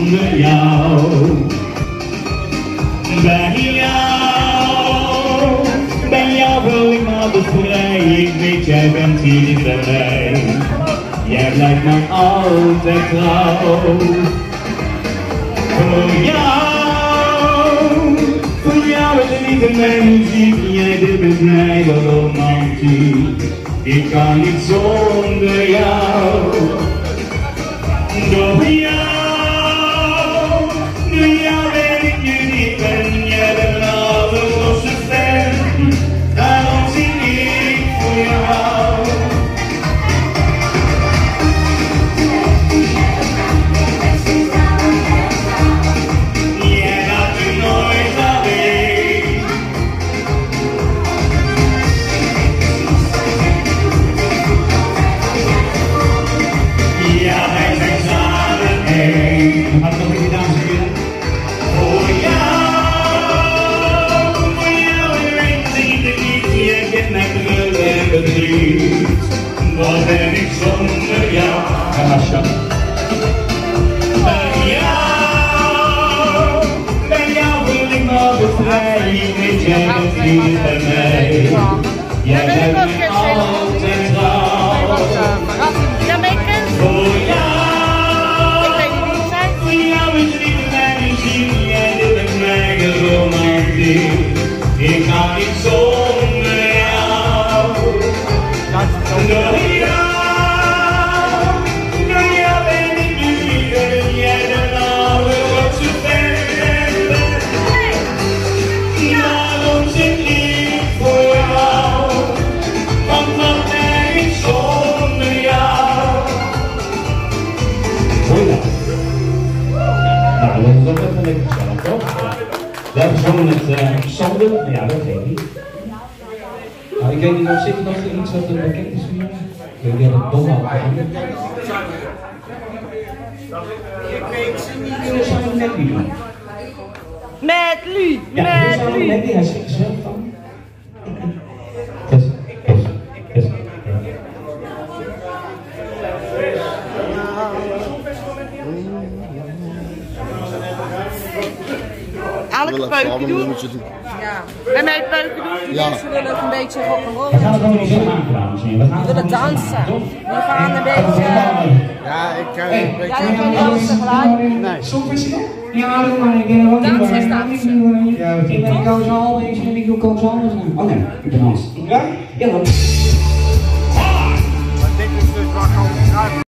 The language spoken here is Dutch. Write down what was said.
zonder jou. Bij jou wil ik maar bevrij. Ik weet, jij bent hier niet bij mij. Jij blijft mij altijd trouw. Voor jou is het niet in mijn muziek. Jij bent mij wel romantiek. Ik kan niet zonder jou. Door jou weet ik je niet ben. Jij bent mijn allergrootste fan. Daarom zing ik voor jou. Jij laat me nooit alleen. Ja, wij zijn samen één. Gaat nog een dames en heren? Voor jou weet ik het niet. Jij kent mijn geluk en verdriet. Wat ben ik zonder jou? Bij jou wil ik maar bevrijd. Ik weet, jij bent hier bij mij. Jij bent mij altijd trouw. Voor jou is niet in mijn muziek. Jij bent mij romantiek. Ik kan niet zonder jou. Door jou ben ik nu liefde. Jij bent de allergrootste fan. Daarom zing ik voor jou. Want wat ben ik zonder jou. Hoi. Nou, dat is ook even lekker gezellig, toch? We hebben gezongen met Sander. Ja, dat weet ik niet. Nou, ik weet niet of zit er nog iets wat er bekend is voor jullie? Ik denk dat het dom had gedaan. We samen met wie doen? Met Lu! Ja, we samen met wie? Hij zit er zelf van. Elke peuken doen. Ja. En mij peuken doen. Ja. Mensen willen een beetje rock'n'rollen. We gaan het gewoon niet zo aanvragen misschien. Die willen dansen. Die gaan een beetje... Ja, ik kan een beetje... Jij kan dansen gelijk. Nee. Ja, doe maar. Ik ben ook niet Dansen is dansen. Ja, ik koos al. Ik koos anders. Oké, ik ben Hans. Ja, dan.